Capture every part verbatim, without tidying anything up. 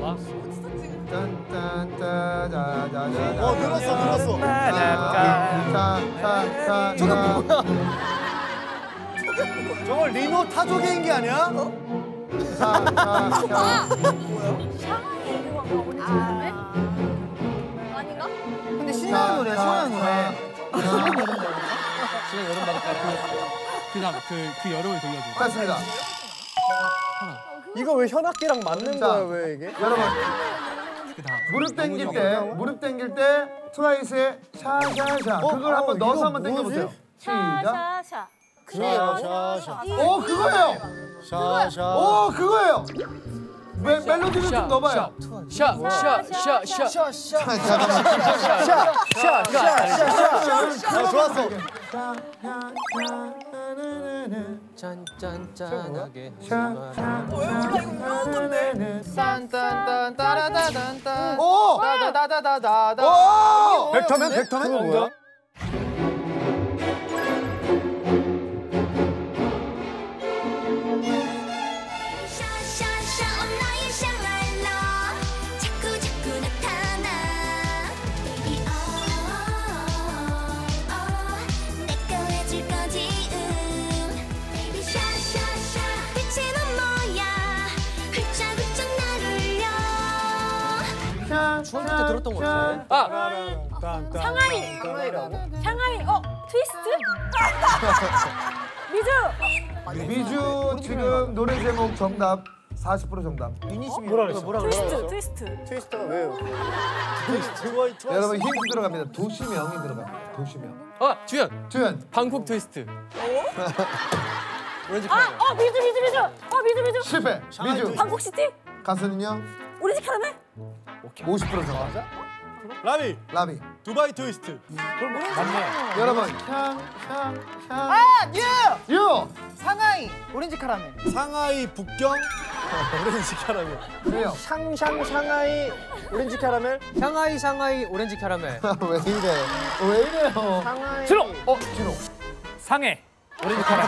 어? 짠짠짠짠짠짠. 어 늘었어 늘었어. 저게 뭐야? 저거 리노 타조개인 게 아니야? 샤샤샤. 아닌가? 근데 신나는 노래야, 신나는 노래. 신년 여름 바닷가 그 다음 그, 그 여름을 돌려줘. 됐습니다. 이거 왜 현악기랑 맞는 자, 거야 왜 이게? 여러분 그 다음 무릎 당길 때 무릎 당길 때 트와이스의 샤샤샤 어? 그걸 한번 어, 넣어서 이거 한번 당겨보세요. 시작. 샤샤샤. 샤샤샤. 오 그거예요. 샤샤. 오 그거예요. 멜 멜로디를 좀 넣어봐요. 샤샤샤샤 샤샤샤샤. 좋았어. 짠짠짠하게 오! 따다다다다다 오! 벡터맨 벡터맨 뭐야? 중학교 때 들었던 거 같아. 아! 상하이. 상하이라고? 상하이. 어, 트위스트? 미주. 미주 지금 노래 제목 정답 사십 퍼센트 정답. 뭐라 그랬어? 뭐라 트위스트, 트위스트. 트위스트가 왜요? 여러분 힌트 들어갑니다. 도시명이 들어갑니다. 도시명. 아! 주연! 주연. 방콕 트위스트. 오렌지 아, 카라멜. 어, 미주, 미주, 미주. 어, 미주, 미주. 실패. 미주. 방콕시티? 가수는요? 오렌지 카라멜? 오십 퍼센트 정답. 라비 라비. 두바이 트위스트. 맞네. 여러분 향, 향, 향. 아, 뉴! 유! 상하이, 오렌지 카라멜. 상하이 북경 오렌지 캐러멜. 왜요? 샹샹 샹하이 오렌지 캐러멜. 샹하이 샹하이 오렌지 캐러멜. 왜 이래? 왜 이래요? 상하이. 진호! 어, 진호. 상해 오렌지 캐러멜.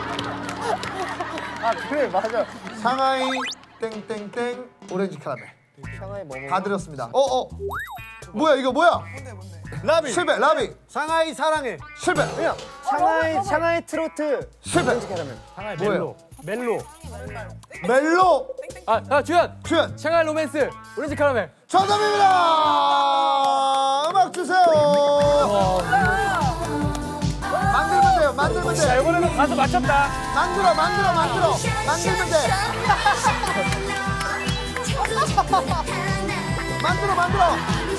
아 그래 맞아. 상하이 땡땡땡 오렌지 카라멜. 상하이 뭐? 다 드렸습니다. 어, 어. 뭐야 이거 뭐야? 라비. 실패. 라비. 상하이 사랑해. 실패. 그냥 상하이 상하이 트로트. 실패. 오렌지 캐러멜. 상하이 뭐예요? 멜로. 멜로. 아, 아 주연! 주연. 샹하이 로맨스 오렌지 캐러멜. 정답입니다. 음악 주세요. 만들면 돼요. 만들면 돼. 이번에는 가서 맞췄다. 만들어, 만들어, 만들어. 만들면 돼. 만들어, 만들어.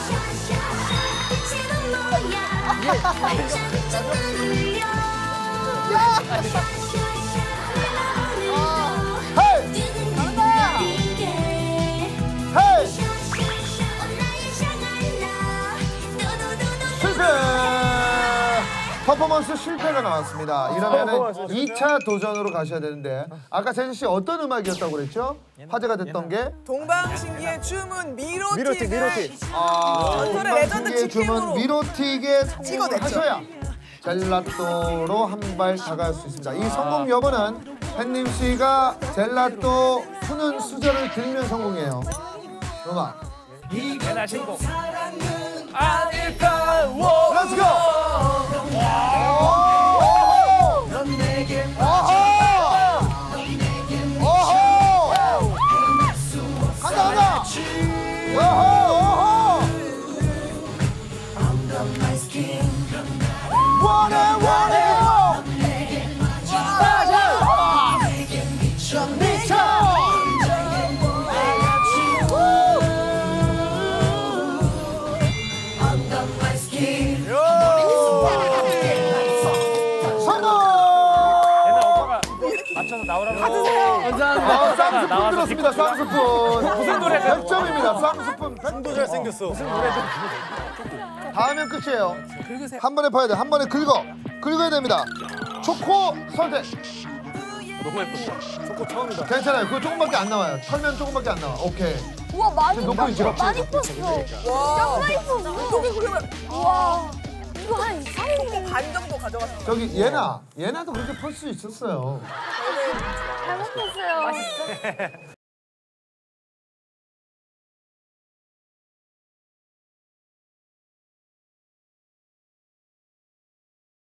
헤이! 헤이! 실패! 퍼포먼스 실패가 나왔습니다. 이러면은 이 차 도전으로 가셔야 되는데 아까 재진 씨 어떤 음악이었다고 그랬죠? 화제가 됐던 게 동방신기의 춤은 미로틱. 미로틱 미로틱. 아, 전설의 레전드 동방신기의 춤은 직캠으로 미로틱에 성공을 찍어냈죠. 하셔야 젤라또로 한 발 다가갈 수 있습니다. 이 성공 여부는 햇님 씨가 젤라또 푸는 수저를 들면 성공이에요. 음악 내나 신곡. 아닐까. Let's go! 간다 간다! 원해 원해! 미쳐 미쳐! 맞춰서 나오라고. 받으세요. 감사합니다. 아, 쌍수푼 들었습니다. 쌍수푼. 무슨 노래? 백 점입니다. 쌍수푼. 도 잘생겼어. 다 하면 끝이에요. 한 번에 파야 돼. 한 번에 긁어. 긁어야 됩니다. 초코 선택. 너무 예뻤다. 초코 처음이다. 괜찮아요. 그거 조금밖에 안 나와요. 털면 조금밖에 안 나와. 오케이. 우와, 많이 녹고 있죠? 많이 컸어. 와. 짱나 이뻐. 어떻게 그러면 우와. 이거 한 삼 분 반 정도 가져갔어. 저기 예나. 예나도 그렇게 풀 수 있었어요. 잘 먹었어요. 맛있어?